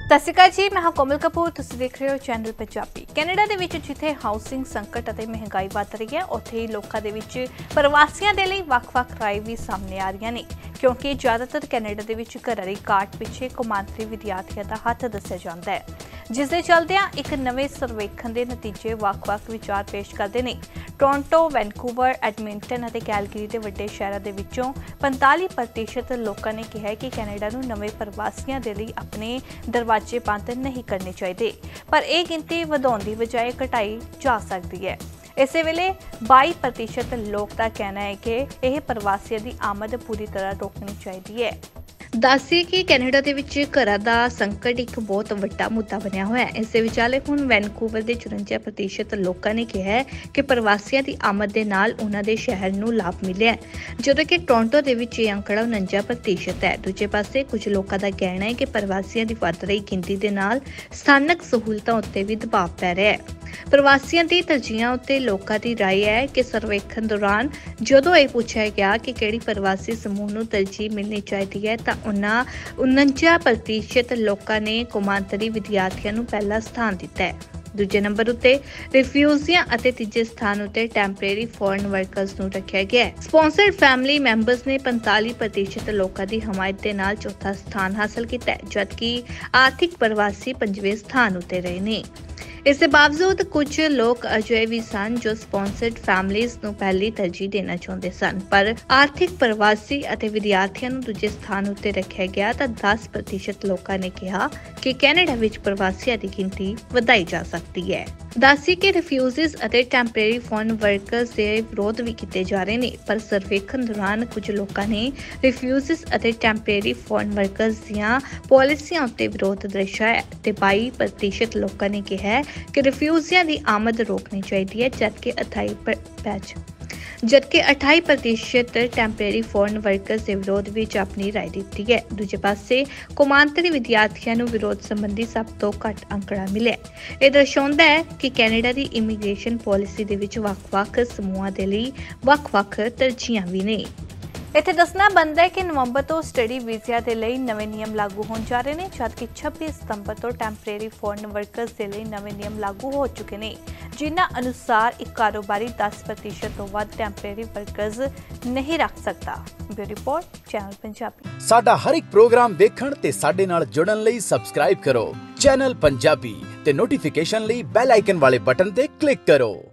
ਸਤਿ ਸ਼੍ਰੀ ਅਕਾਲ ਜੀ, ਮੈਂ ਹਾਂ ਕੋਮਲ ਕਪੂਰ। ਤੁਸੀਂ ਦੇਖ ਰਹੇ ਹੋ ਚੈਨਲ ਪੰਜਾਬੀ। ਕੈਨੇਡਾ ਦੇ ਵਿੱਚ ਜਿੱਥੇ ਹਾਊਸਿੰਗ ਸੰਕਟ ਅਤੇ ਮਹਿੰਗਾਈ ਵੱਧ ਰਹੀ ਹੈ, ਉੱਥੇ ਹੀ ਲੋਕਾਂ ਦੇ ਵਿੱਚ ਪ੍ਰਵਾਸੀਆਂ ਦੇ ਲਈ ਵੱਖ-ਵੱਖ ਰਾਏ ਵੀ ਸਾਹਮਣੇ ਆ ਰਹੀਆਂ ਨੇ, ਕਿਉਂਕਿ ਜ਼ਿਆਦਾਤਰ ਕੈਨੇਡਾ ਦੇ ਵਿੱਚ ਘਰਾਂ ਦੀ ਘਾਟ ਪਿੱਛੇ ਕੌਮਾਂਤਰੀ ਵਿਦਿਆਰਥੀਆਂ ਦਾ ਹੱਥ ਦੱਸਿਆ ਜਾਂਦਾ ਹੈ, ਜਿਸ ਦੇ ਚੱਲਦਿਆਂ ਇੱਕ ਨਵੇਂ ਸਰਵੇਖਣ ਦੇ ਨਤੀਜੇ ਵੱਖ-ਵੱਖ ਵਿਚਾਰ ਪੇਸ਼ ਕਰਦੇ ਨੇ। ਟੋਰਾਂਟੋ, ਵੈਨਕੂਵਰ, ਐਡਮਿੰਟਨ ਅਤੇ ਕੈਲਗਰੀ ਦੇ ਵੱਡੇ ਸ਼ਹਿਰਾਂ ਦੇ ਵਿੱਚੋਂ 45% ਲੋਕਾਂ ਨੇ ਕਿਹਾ ਕਿ ਕੈਨੇਡਾ ਨੂੰ ਨਵੇਂ ਪ੍ਰਵਾਸੀਆਂ ਦੇ ਲਈ ਆਪਣੇ ਦਰਵਾਜ਼ੇ ਬੰਦ ਨਹੀਂ ਕਰਨੇ ਚਾਹੀਦੇ, ਪਰ ਇਹ ਗਿਣਤੀ ਵਧਾਉਣ ਦੀ ਬਜਾਏ ਘਟਾਈ ਜਾ ਸਕਦੀ ਹੈ। ਇਸੇ ਵੇਲੇ 22% ਲੋਕ ਦਾ ਕਹਿਣਾ ਹੈ ਕਿ ਇਹ ਪ੍ਰਵਾਸੀਆਂ ਦੀ ਆਮਦ ਪੂਰੀ ਤਰ੍ਹਾਂ ਰੋਕਣੀ ਚਾਹੀਦੀ ਹੈ। ਦੱਸਿਏ ਕਿ ਕੈਨੇਡਾ ਦੇ ਵਿੱਚ ਘਰਾਂ ਦਾ ਸੰਕਟ ਇੱਕ ਬਹੁਤ ਵੱਡਾ ਮੁੱਦਾ ਬਣਿਆ ਹੋਇਆ ਹੈ। ਇਸ ਦੇ ਵਿਚਾਲੇ ਹੁਣ ਵੈਨਕੂਵਰ ਦੇ 54% ਲੋਕਾਂ ਨੇ ਕਿਹਾ ਹੈ ਕਿ ਪ੍ਰਵਾਸੀਆਂ ਦੀ ਆਮਦ ਦੇ ਨਾਲ ਉਹਨਾਂ ਦੇ ਸ਼ਹਿਰ ਨੂੰ ਲਾਭ ਮਿਲਿਆ ਹੈ, ਜਦੋਂ ਕਿ ਟੋਰਾਂਟੋ ਦੇ ਵਿੱਚ ਇਹ ਅੰਕੜਾ 49% ਹੈ। ਦੂਜੇ ਪਾਸੇ ਕੁਝ ਲੋਕਾਂ ਦਾ ਕਹਿਣਾ ਹੈ ਕਿ ਪ੍ਰਵਾਸੀਆਂ ਦੀ ਵੱਧ ਰਹੀ ਗਿਣਤੀ ਦੇ ਨਾਲ ਸਥਾਨਕ ਸਹੂਲਤਾਂ ਉੱਤੇ ਵੀ ਦਬਾਅ ਪੈ ਰਿਹਾ ਹੈ। ਪ੍ਰਵਾਸੀਆਂ ਦੀ ਤਰਜੀਹਾਂ ਉੱਤੇ ਲੋਕਾਂ ਦੀ ਰਾਏ ਹੈ ਕਿ ਸਰਵੇਖਣ ਦੌਰਾਨ ਜਦੋਂ ਇਹ ਪੁੱਛਿਆ ਗਿਆ ਕਿ ਕਿਹੜੀ ਪ੍ਰਵਾਸੀ ਸਮੂਹ ਨੂੰ ਤਰਜੀਹ ਮਿਲਣੀ ਚਾਹੀਦੀ ਹੈ, ਤਾਂ ਉਹਨਾਂ 49% ਲੋਕਾਂ ਨੇ ਕੌਮਾਂਤਰੀ ਵਿਦਿਆਰਥੀਆਂ ਨੂੰ ਪਹਿਲਾ ਸਥਾਨ ਦਿੱਤਾ ਹੈ। ਦੂਜੇ ਨੰਬਰ ਉੱਤੇ ਰਿਫਿਊਜੀਆਂ ਅਤੇ ਤੀਜੇ ਸਥਾਨ ਉੱਤੇ ਟੈਂਪਰੇਰੀ ਫੋਰਨ ਵਰਕਰਸ ਨੂੰ ਰੱਖਿਆ ਗਿਆ ਹੈ। ਸਪਾਂਸਰਡ ਫੈਮਿਲੀ ਮੈਂਬਰਸ ਨੇ 45% ਲੋਕਾਂ ਦੀ ਹਮਾਇਤ ਦੇ ਨਾਲ ਚੌਥਾ ਸਥਾਨ ਹਾਸਲ ਕੀਤਾ ਹੈ, ਜਦਕਿ ਆਰਥਿਕ ਪ੍ਰਵਾਸੀ 5ਵੇਂ ਸਥਾਨ ਉੱਤੇ ਰਹੇ ਨੇ। ਇਸ ਦੇ ਬਾਵਜੂਦ ਕੁਝ ਲੋਕ ਅਜਿਹੇ ਵੀ ਸਨ ਜੋ ਸਪਾਂਸਰਡ ਫੈਮਿਲੀਜ਼ ਨੂੰ ਪਹਿਲੀ ਤਰਜੀਹ ਦੇਣਾ ਚਾਹੁੰਦੇ ਸਨ, ਪਰ ਆਰਥਿਕ ਪ੍ਰਵਾਸੀ ਅਤੇ ਵਿਦਿਆਰਥੀਆਂ ਨੂੰ ਦੂਜੇ ਸਥਾਨ ਉੱਤੇ ਰੱਖਿਆ ਗਿਆ। ਤਾਂ 10% ਲੋਕਾਂ ਨੇ ਕਿਹਾ ਕਿ ਕੈਨੇਡਾ ਵਿੱਚ ਪ੍ਰਵਾਸੀਆਂ ਦੀ ਗਿਣਤੀ ਵਧਾਈ ਜਾ ਸਕਦੀ ਹੈ। ਦੱਸੀ ਕਿ ਰਿਫਿਊਜੀਜ਼ ਅਤੇ ਟੈਂਪਰੇਰੀ ਫੋਰਨ ਵਰਕਰਸ ਦੇ ਵਿਰੋਧ ਵੀ ਕੀਤੇ ਜਾ ਰਹੇ ਨੇ, ਪਰ ਸਰਵੇਖਣ ਦੌਰਾਨ ਕੁਝ ਲੋਕਾਂ ਨੇ ਰਿਫਿਊਜੀਜ਼ ਅਤੇ ਟੈਂਪਰੇਰੀ ਫੋਰਨ ਵਰਕਰਸ ਦੀਆਂ ਪਾਲਿਸੀਆਂ ਉੱਤੇ ਵਿਰੋਧ ਦਰਸਾਇਆ ਤੇ 22% ਲੋਕਾਂ ਨੇ ਕਿਹਾ ਕਿ ਰਿਫਿਊਜੀਆਂ ਦੀ ਆਮਦ ਰੋਕਣੀ ਚਾਹੀਦੀ ਹੈ, ਜਦਕਿ 28% ਟੈਂਪਰੇਰੀ ਫੋਰਨ ਵਰਕਰਸ ਦੇ ਵਿਰੋਧ ਵਿੱਚ ਆਪਣੀ ਰਾਏ ਦਿੱਤੀ ਹੈ। ਦੂਜੇ ਪਾਸੇ ਕੌਮਾਂਤਰੀ ਵਿਦਿਆਰਥੀਆਂ ਨੂੰ ਵਿਰੋਧ ਸੰਬੰਧੀ ਸਭ ਤੋਂ ਘੱਟ ਅੰਕੜਾ ਮਿਲਿਆ। ਇਹ ਦਰਸਾਉਂਦਾ ਹੈ ਕਿ ਕੈਨੇਡਾ ਦੀ ਇਮੀਗ੍ਰੇਸ਼ਨ ਪਾਲਿਸੀ ਦੇ ਵਿੱਚ ਵੱਖ-ਵੱਖ ਸਮੂਹਾਂ ਦੇ ਲਈ ਵੱਖ-ਵੱਖ ਤਰਜੀਹਾਂ ਵੀ ਨੇ। ਇੱਥੇ ਦੱਸਣਾ ਬਣਦਾ ਹੈ ਕਿ ਨਵੰਬਰ ਤੋਂ ਸਟੱਡੀ ਵੀਜ਼ਿਆਂ ਦੇ ਲਈ ਨਵੇਂ ਨਿਯਮ ਲਾਗੂ ਹੋਣ ਜਾ ਰਹੇ ਨੇ, ਜਦਕਿ 26 ਸਤੰਬਰ ਤੋਂ ਟੈਂਪਰੇਰੀ ਫੋਰਨ ਵਰਕਰਸ ਦੇ ਲਈ ਨਵੇਂ ਨਿਯਮ ਲਾਗੂ ਹੋ ਚੁੱਕੇ ਨੇ, ਜਿਨ੍ਹਾਂ ਅਨੁਸਾਰ ਇੱਕ ਕਾਰੋਬਾਰੀ 10% ਤੋਂ ਵੱਧ ਟੈਂਪਰੇਰੀ ਵਰਕਰਸ ਨਹੀਂ ਰੱਖ ਸਕਦਾ। Bureau report, channel Punjabi. ਸਾਡਾ ਹਰ ਇੱਕ ਪ੍ਰੋਗਰਾਮ ਦੇਖਣ ਤੇ ਸਾਡੇ ਨਾਲ ਜੁੜਨ ਲਈ ਸਬਸਕ੍ਰਾਈਬ ਕਰੋ ਚੈਨਲ ਪੰਜਾਬੀ ਤੇ ਨੋਟੀਫਿਕੇਸ਼ਨ ਲਈ ਬੈਲ ਆਈਕਨ ਵਾਲੇ ਬਟਨ ਤੇ ਕਲਿੱਕ ਕਰੋ।